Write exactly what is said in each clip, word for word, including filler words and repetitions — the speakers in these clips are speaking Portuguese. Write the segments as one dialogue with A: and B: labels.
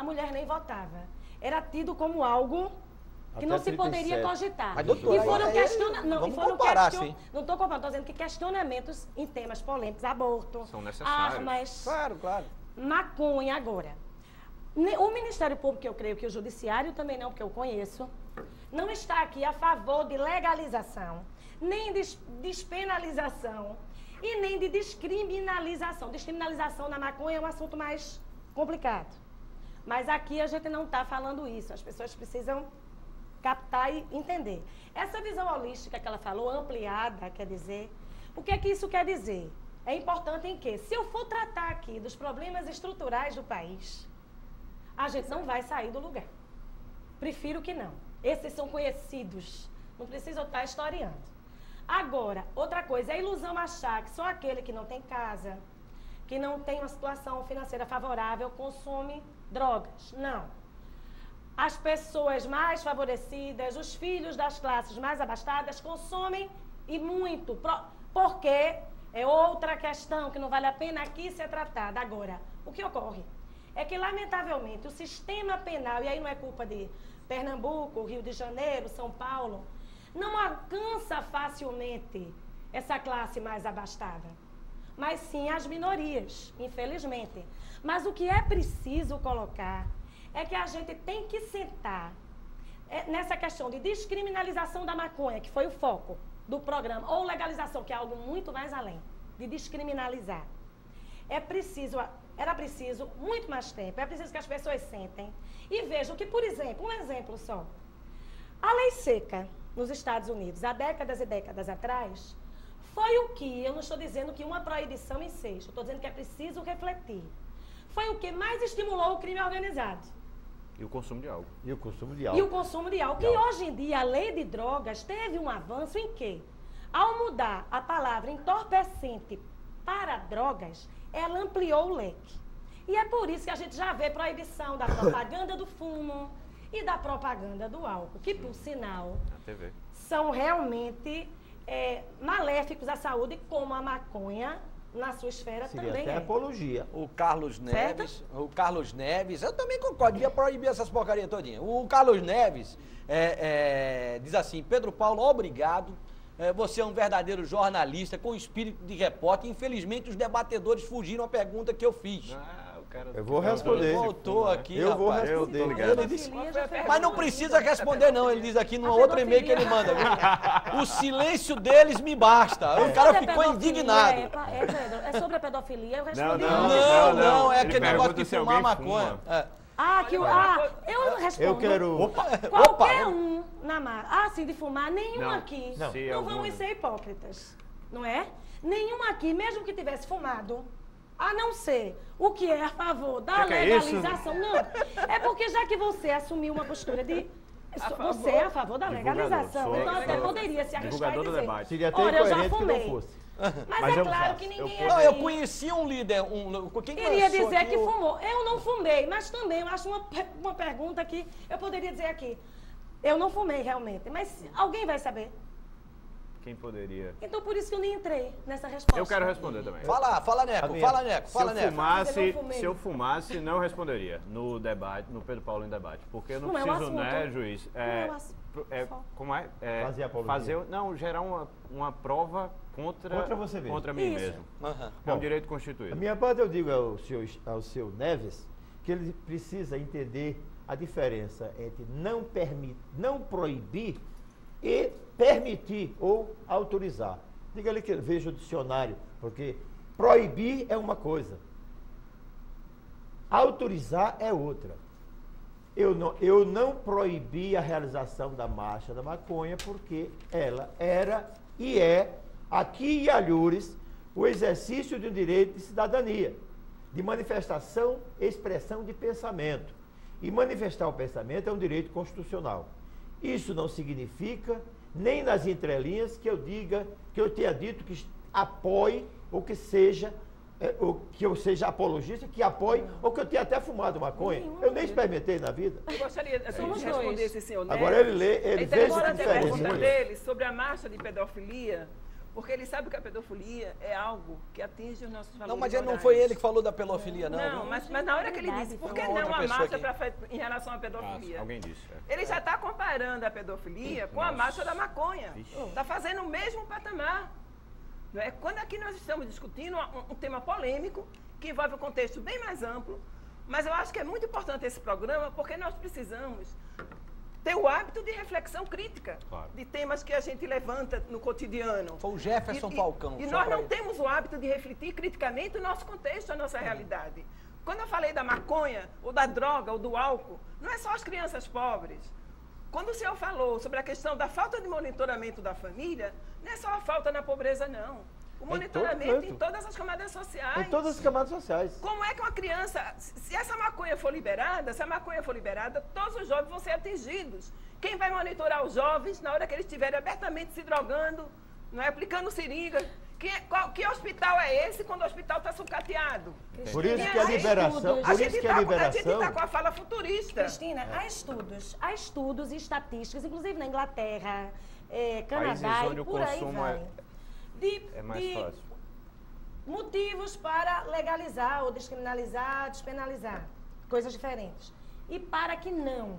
A: mulher nem votava. Era tido como algo que
B: Até
A: não se
B: trinta e
A: poderia
B: sete.
A: cogitar.
C: Mas, doutora,
A: e foram
C: aí,
A: questiona... não,
C: vamos
A: e foram
C: comparar,
A: question...
C: sim.
A: Não estou comparando, estou dizendo que questionamentos em temas polêmicos, aborto,
D: São necessários.
A: armas,
C: Claro, claro.
A: maconha agora. Ne- O Ministério Público, eu creio que o Judiciário também não, porque eu conheço, não está aqui a favor de legalização, nem de des- despenalização e nem de descriminalização. Descriminalização na maconha é um assunto mais complicado. Mas aqui a gente não está falando isso. As pessoas precisam captar e entender. Essa visão holística que ela falou, ampliada, quer dizer, o que é que isso quer dizer? É importante em que, se eu for tratar aqui dos problemas estruturais do país, a gente não vai sair do lugar. Prefiro que não. Esses são conhecidos. Não preciso estar historiando. Agora, outra coisa, é ilusão achar que só aquele que não tem casa, que não tem uma situação financeira favorável, consome drogas. Não. As pessoas mais favorecidas, os filhos das classes mais abastadas, consomem e muito. Porque é outra questão que não vale a pena aqui ser tratada. Agora, o que ocorre? É que, lamentavelmente, o sistema penal, e aí não é culpa de Pernambuco, Rio de Janeiro, São Paulo, não alcança facilmente essa classe mais abastada. Mas sim as minorias, infelizmente. Mas o que é preciso colocar é que a gente tem que sentar é, nessa questão de descriminalização da maconha, que foi o foco do programa, ou legalização, que é algo muito mais além, de descriminalizar. É preciso, era preciso muito mais tempo, é preciso que as pessoas sentem e vejam que, por exemplo, um exemplo só, a lei seca nos Estados Unidos, há décadas e décadas atrás, foi o que, eu não estou dizendo que uma proibição enseja, eu estou dizendo que é preciso refletir, foi o que mais estimulou o crime organizado.
D: E o consumo de álcool.
B: E o consumo de
A: E
B: álcool.
A: o consumo de álcool. E hoje em dia a lei de drogas teve um avanço em que, ao mudar a palavra entorpecente para drogas, ela ampliou o leque. E é por isso que a gente já vê proibição da propaganda do fumo e da propaganda do álcool, que, por sinal,
D: Na T V.
A: são realmente é, maléficos à saúde, como a maconha na sua esfera
B: Seria
A: também
B: até
A: é.
B: apologia.
C: O Carlos
A: Certo?
C: Neves, o Carlos Neves, eu também concordo, devia proibir essas porcarias todinha. O Carlos Neves é, é, diz assim: Pedro Paulo, obrigado. É, você é um verdadeiro jornalista com espírito de repórter. Infelizmente, os debatedores fugiram à pergunta que eu fiz.
D: Ah, o cara...
B: Eu vou responder.
C: Ele voltou aqui,
B: Eu vou
C: rapaz.
B: responder.
D: Eu tô ligado.
C: Ele disse-
A: Pedofilia já foi
C: Mas não
A: resolvida.
C: precisa responder, não. Ele diz aqui no
A: A
C: outro e-mail que ele
A: pedofilia-
C: manda. Viu? O silêncio deles me basta. O cara
A: Sobre a
C: ficou
A: pedofilia,
C: indignado.
A: É, pa- é, Pedro, é sobre a pedofilia, eu respondi.
D: não,
C: Não,
D: não,
C: não,
D: não.
C: é
D: Ele
C: aquele negócio
D: pergunta
C: de
D: se
C: fumar
D: alguém
C: maconha.
D: fuma.
C: É.
A: Ah, que o. Ah, eu não respondo.
B: Eu quero...
C: Opa,
A: Qualquer
C: opa.
A: um na mar. Ah, sim, de fumar, nenhum
D: Não,
A: aqui.
B: não.
D: Se
A: Não
D: algum-
A: vamos ser hipócritas, não é? Nenhum aqui, mesmo que tivesse fumado, a não ser o que é a favor da
D: Que que é isso?
A: legalização. Não, é porque já que você assumiu uma postura de... Você é a favor da
D: Divulgador.
A: legalização,
D: Sou-
A: então até
D: sou
A: poderia se arriscar e
D: divulgador do
A: dizer.
D: debate.
B: Seria até
A: Olha, eu já
B: incoerente que
A: fumei.
B: não fosse.
A: Mas,
D: Mas
A: é
D: eu-
A: claro que
D: eu
A: ninguém
D: fui-
C: Não, eu
A: aqui
C: conheci um líder, um, quem
A: iria
C: lançou
A: dizer
C: aqui
A: que
C: o-
A: fumou. Eu não fumei, mas também eu acho uma, pe- uma pergunta que eu poderia dizer aqui. Eu não fumei realmente, mas alguém vai saber.
D: Quem poderia?
A: Então por isso que eu nem entrei nessa resposta.
D: Eu quero responder também.
C: Fala, fala,
B: A
C: Neco,
B: minha-
C: fala, Neco,
D: Se
C: fala,
D: eu
C: Neco.
D: fumasse,
A: Mas eu não fumei.
D: se eu fumasse, não responderia no debate, no Pedro Paulo em debate, porque eu não,
A: Não é o
D: preciso,
A: assunto.
D: né, juiz?
A: Não
D: É,
A: é o assunto.
D: pro- é,
A: Só.
D: como é? É,
B: Fazer apologia.
D: fazer, não, gerar uma, uma prova contra,
B: Contra você mesmo.
D: contra mim
A: Isso.
D: mesmo.
C: Aham.
D: É um
B: Bom,
D: direito
B: Da
D: constituído.
B: minha parte, eu digo ao seu, ao seu Neves que ele precisa entender a diferença entre não, permi não proibir e permitir ou autorizar. Diga ali que ele veja o dicionário, porque proibir é uma coisa, autorizar é outra. Eu não, eu não proibi a realização da marcha da maconha porque ela era e é, aqui em Alhures, o exercício de um direito de cidadania, de manifestação e expressão de pensamento. E manifestar o pensamento é um direito constitucional. Isso não significa, nem nas entrelinhas, que eu diga, que eu tenha dito que apoie ou que seja, é, ou que eu seja apologista, que apoie, ou que eu tenha até fumado maconha.
A: Nenhum.
B: Eu nem experimentei na vida.
E: Eu gostaria assim,
A: Somos
E: de responder
A: dois.
E: esse senhor Neves.
B: Agora ele lê, ele
E: Então,
B: veja
E: agora
B: a
E: a
B: diferença.
E: pergunta dele sobre a marcha de pedofilia, Porque ele sabe que a pedofilia é algo que atinge os nossos valores
C: Não, mas ele não
E: morais.
C: foi ele que falou da pedofilia, não.
E: Não,
C: viu?
E: mas, mas na hora que ele disse, por que
C: Uma
E: não
C: outra
E: a
C: pessoa
E: marcha
C: aqui.
E: pra, fe- em relação à pedofilia?
D: Ah, alguém disse. é.
E: Ele já está comparando a pedofilia com a
D: Nossa.
E: marcha da maconha.
D: Vixe.
E: Está fazendo o mesmo patamar. Não é? Quando aqui nós estamos discutindo um, um tema polêmico, que envolve um contexto bem mais amplo, mas eu acho que é muito importante esse programa, porque nós precisamos ter o hábito de reflexão crítica
D: Claro.
E: de temas que a gente levanta no cotidiano.
C: Foi o Jefferson
E: E- e-
C: Falcão.
E: E
C: só
E: nós
C: pra
E: não
C: ele.
E: temos o hábito de refletir criticamente o nosso contexto, a nossa realidade. Quando eu falei da maconha, ou da droga, ou do álcool, não é só as crianças pobres. Quando o senhor falou sobre a questão da falta de monitoramento da família, não é só a falta na pobreza, não. O monitoramento em
B: canto.
E: todas as camadas sociais.
B: Em todas as camadas sociais.
E: Como é que uma criança, se essa maconha for liberada, se a maconha for liberada, todos os jovens vão ser atingidos. Quem vai monitorar os jovens na hora que eles estiverem abertamente se drogando, não é, aplicando seringa? Que, qual, que hospital é esse quando o hospital está sucateado?
B: Por isso
E: Tem
B: que a
E: estudos.
B: liberação,
A: A
B: por
E: A
B: isso
E: gente
B: que a
E: está
B: liberação,
E: com a fala futurista.
A: Cristina, há estudos, há estudos e estatísticas, inclusive na Inglaterra, eh,
D: Países
A: Canadá
D: onde
A: e
D: o
A: por aí
D: consumo
A: vai.
D: é-
A: De,
D: É mais
A: de
D: fácil.
A: motivos para legalizar ou descriminalizar, despenalizar, coisas diferentes. E para que não.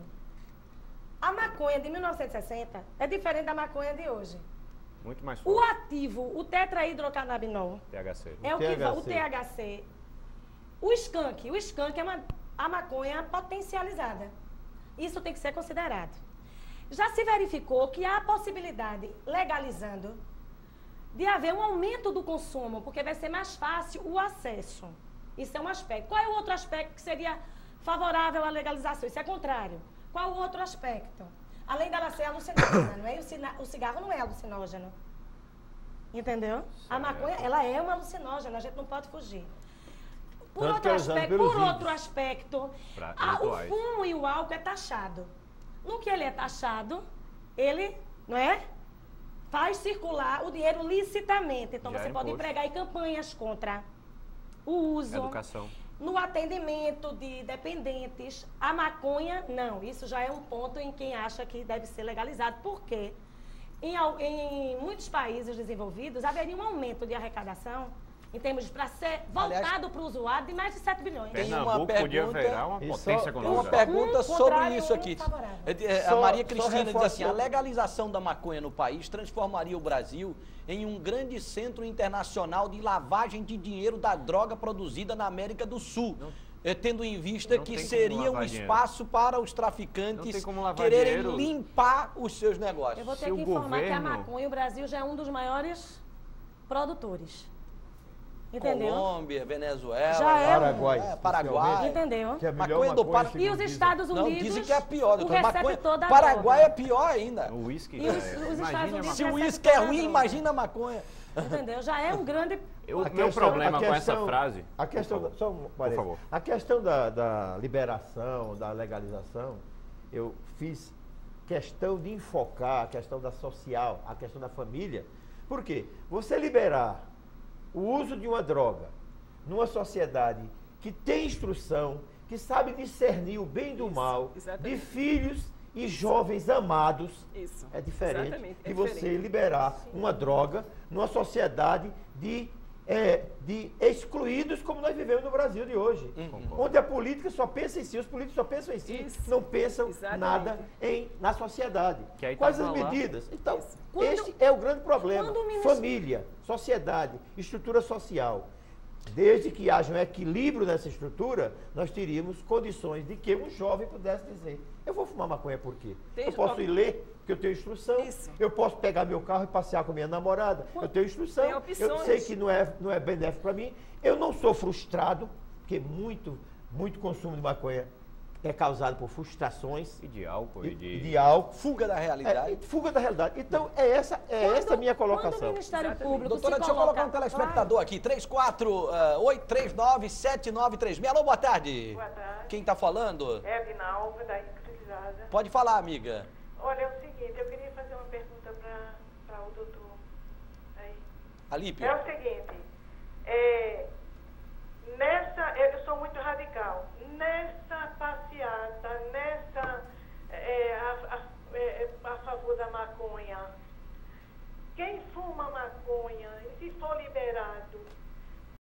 A: A maconha de mil novecentos e sessenta é diferente da maconha de hoje.
D: Muito mais
A: O
D: forte.
A: ativo, o tetrahidrocannabinol,
D: T H C.
A: é o que va- o
B: T
A: T H C. O skunk, o skunk é uma, a maconha potencializada. Isso tem que ser considerado. Já se verificou que há a possibilidade, legalizando, de haver um aumento do consumo, porque vai ser mais fácil o acesso. Isso é um aspecto. Qual é o outro aspecto que seria favorável à legalização? Isso é contrário. Qual o outro aspecto? Além dela ser alucinógena, não é? O, cina- o cigarro não é alucinógeno. Entendeu? A maconha, ela é uma alucinógena, a gente não pode fugir. Por
B: Tanto que
A: outro
B: é usado
A: aspecto,
B: pelos
A: por outro
B: índios.
A: aspecto,
D: Pra
A: a- o
D: rituais.
A: fumo e o álcool é taxado. No que ele é taxado, ele, não é? Faz circular o dinheiro licitamente. Então
D: Já
A: você
D: é
A: pode
D: imposto.
A: empregar em campanhas contra o uso.
D: Educação.
A: No atendimento de dependentes, a maconha, não. Isso já é um ponto em quem acha que deve ser legalizado. Por quê? Em, al- em muitos países desenvolvidos, haveria um aumento de arrecadação, em termos para ser voltado para o usuário, de mais de sete bilhões.
C: Tem uma
D: Pernambuco podia
C: pergunta-
D: virar uma
B: E
D: potência
B: só-
C: Tem uma
D: econômica.
C: pergunta
A: Um
C: sobre
A: contrário,
C: isso
A: um
C: aqui.
A: favorável.
C: É, é, A
B: Só-
C: Maria
B: só
C: Cristina diz assim, a
B: reforçando.
C: legalização da maconha no país transformaria o Brasil em um grande centro internacional de lavagem de dinheiro da droga produzida na América do Sul. eh, tendo em vista
D: não
C: que
D: tem como
C: seria um
D: lavar dinheiro.
C: espaço para os
D: Não
C: traficantes
D: tem como lavar
C: quererem
D: dinheiro.
C: limpar os seus negócios.
A: Eu vou ter
D: Se
A: que
D: o
A: informar que a
D: governo-
A: maconha, o Brasil já é um dos maiores produtores. Entendeu?
C: Colômbia, Venezuela,
A: Já é um-
B: Paraguai.
C: é, Paraguai.
A: Entendeu?
B: Que é a melhor
C: Maconha do
B: maconha,
C: Para-
B: segundo
A: E os
B: dizem.
A: Estados
C: Não,
A: Unidos.
C: dizem que é pior,
A: o
C: doutor. Maconha,
A: receptor da
C: Paraguai
A: droga.
C: é pior ainda.
D: O uísque
A: E
D: já
A: os-
D: é.
A: os Estados
D: Imagina
A: Unidos
D: a
C: Se o
A: recebe
C: uísque é
A: toda a
C: ruim,
A: droga.
C: imagina a maconha.
A: Entendeu? Já é um grande.
D: Eu,
B: A
D: meu
B: questão-
D: problema
B: a
D: com essa
B: questão-
D: frase.
B: A questão,
D: por
B: da,
D: favor.
B: só um parênteses.
D: favor.
B: A questão da, da liberação, da legalização, eu fiz questão de enfocar a questão da social, a questão da família. Por quê? Você liberar o uso de uma droga numa sociedade que tem instrução, que sabe discernir o bem do
E: Isso,
B: mal,
E: exatamente.
B: de filhos e jovens amados,
E: Isso.
B: é diferente
E: Exatamente, é
B: de você
E: diferente.
B: liberar uma droga numa sociedade de, é, de excluídos como nós vivemos no Brasil de hoje. Onde a política só pensa em si, os políticos só pensam em si,
E: Isso.
B: não pensam
E: Exatamente.
B: nada em, na sociedade.
D: Que aí
B: Quais
D: tava
B: as
D: lá.
B: medidas? Então,
E: Isso.
A: Quando-
B: este é o grande problema.
A: quando o ministro-
B: Família, sociedade, estrutura social. Desde que haja um equilíbrio nessa estrutura, nós teríamos condições de que um jovem pudesse dizer, eu vou fumar maconha por quê?
E: Tem-
B: Eu posso ir ler, porque eu tenho instrução.
E: Isso.
B: Eu posso pegar meu carro e passear com minha namorada. Eu tenho instrução.
E: Tem
B: Eu
E: opções.
B: sei que não é, não é benéfico para mim. Eu não sou frustrado, porque muito, muito consumo de maconha é causado por frustrações
D: E de álcool e
B: e
D: de.
B: de álcool.
C: Fuga da
B: É,
C: realidade.
B: e fuga da realidade. Então, é essa, é
A: Quando-
B: essa a minha
A: Quando o
B: colocação.
A: Ministério
E: Exatamente.
A: Público
C: Doutora,
A: se
C: deixa eu
A: coloca...
C: colocar um telespectador aqui. três quatro oito três nove sete nove três seis. Alô, boa tarde.
F: Boa tarde.
C: Quem está falando?
F: É a Vinalva, da Encruzilhada.
C: Pode falar, amiga.
F: Olha, é o seguinte, eu queria fazer uma pergunta para o doutor. Aí.
C: Alípio.
F: É o seguinte, é,